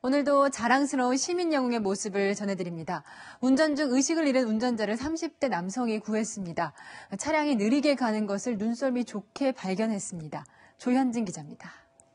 오늘도 자랑스러운 시민 영웅의 모습을 전해드립니다. 운전 중 의식을 잃은 운전자를 30대 남성이 구했습니다. 차량이 느리게 가는 것을 눈썰미 좋게 발견했습니다. 조현진 기자입니다.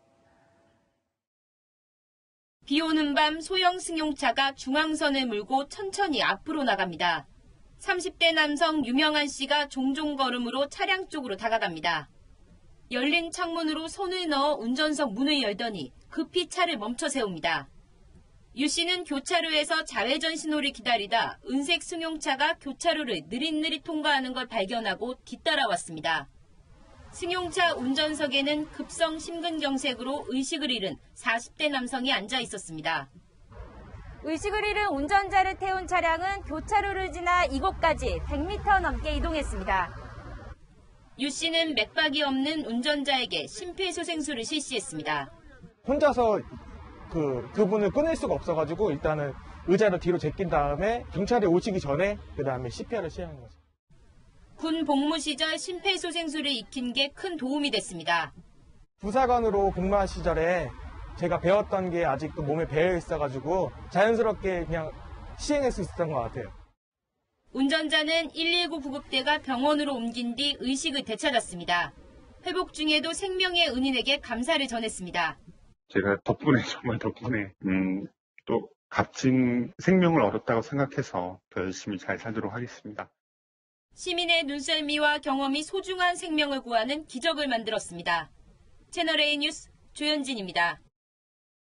비 오는 밤 소형 승용차가 중앙선을 물고 천천히 앞으로 나갑니다. 30대 남성 유명한 씨가 종종 걸음으로 차량 쪽으로 다가갑니다. 열린 창문으로 손을 넣어 운전석 문을 열더니 급히 차를 멈춰 세웁니다. 유 씨는 교차로에서 좌회전 신호를 기다리다 은색 승용차가 교차로를 느릿느릿 통과하는 걸 발견하고 뒤따라왔습니다. 승용차 운전석에는 급성 심근경색으로 의식을 잃은 40대 남성이 앉아 있었습니다. 의식을 잃은 운전자를 태운 차량은 교차로를 지나 이곳까지 100m 넘게 이동했습니다. 유 씨는 맥박이 없는 운전자에게 심폐소생술을 실시했습니다. 혼자서 그분을 끊을 수가 없어가지고 일단은 의자를 뒤로 제낀 다음에 경찰이 오시기 전에 그다음에 CPR을 시행한 거죠. 군 복무 시절 심폐소생술을 익힌 게 큰 도움이 됐습니다. 부사관으로 복무한 시절에 제가 배웠던 게 아직도 몸에 배어 있어가지고 자연스럽게 그냥 시행할 수 있었던 것 같아요. 운전자는 119 구급대가 병원으로 옮긴 뒤 의식을 되찾았습니다. 회복 중에도 생명의 은인에게 감사를 전했습니다. 제가 정말 덕분에 또 값진 생명을 얻었다고 생각해서 더 열심히 잘 살도록 하겠습니다. 시민의 눈썰미와 경험이 소중한 생명을 구하는 기적을 만들었습니다. 채널A 뉴스 조현진입니다.